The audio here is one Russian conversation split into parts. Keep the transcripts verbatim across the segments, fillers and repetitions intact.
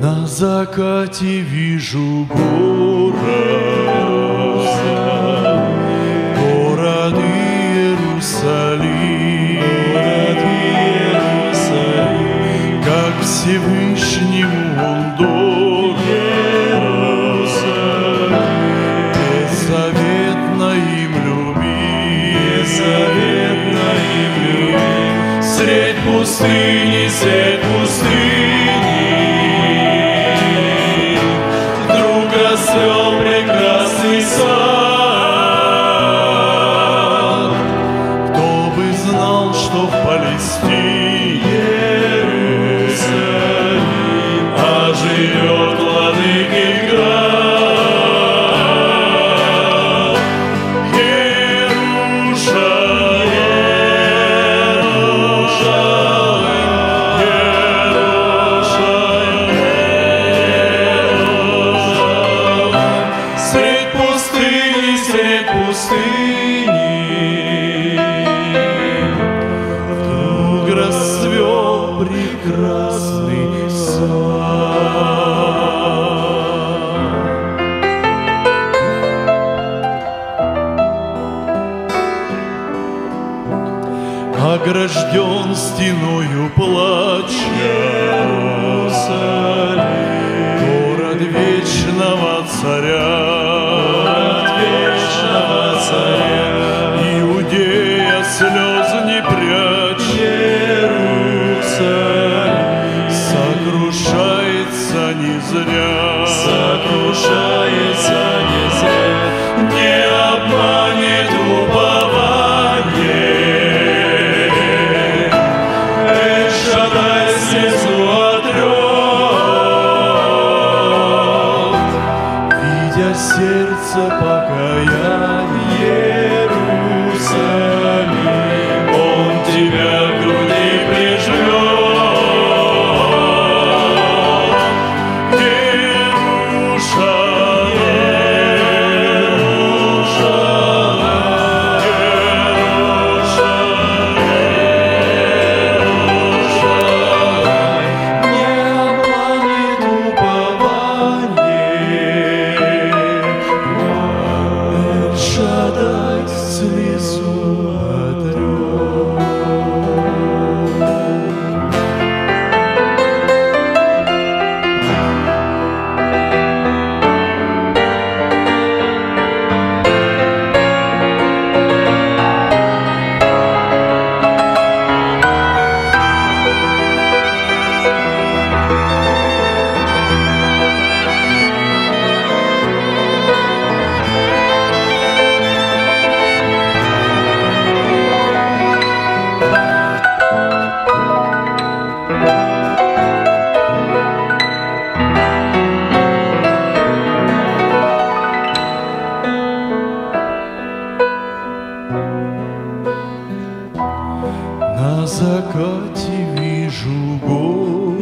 На закате вижу город, город Иерусалим, город Иерусалим, как Всевышнему он дорог, беззаветно им любим, беззаветно им любим. Средь пустыни, средь пустыни вдруг расцвел прекрасный сад. Кто бы знал, что в Палестине Иерусалим оживет владыкин град. Вдруг расцвел прекрасный сад. Огражден стеною плача Иерусалим, город вечного царя, вечного царя. Иудея слез не прячь, Иерусалим сокрушается не зря, сокрушается не зря. Не обманет упование, Эль-Шаддай слезу отрет, видя сердце покаяние. Иерусалим, он тебя к груди прижмет. Иерусалим, не обманет упование, Эль-Шаддай слезу отрет. На закате вижу город,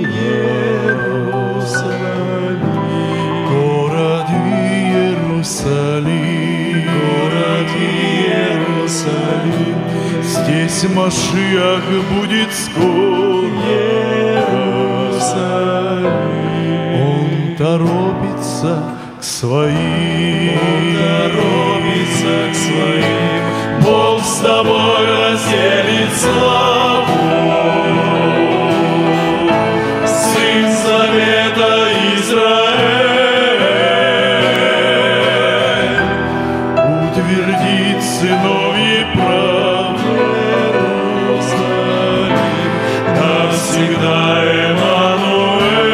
Иерусалим, город Иерусалим, город Иерусалим. Здесь Машиах будет скоро, Иерусалим. Он торопится к своим, он торопится к своим. Бог с тобой разделит славу, Сын Завета Израиль утвердит сыновьей правду. Иерусалим, навсегда Эммануэль.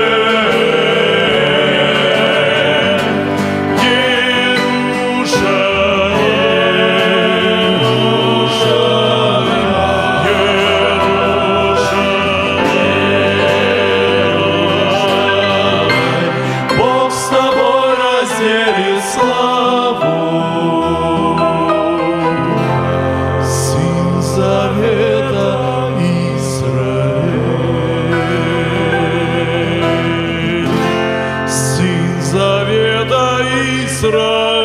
Завета Израиля.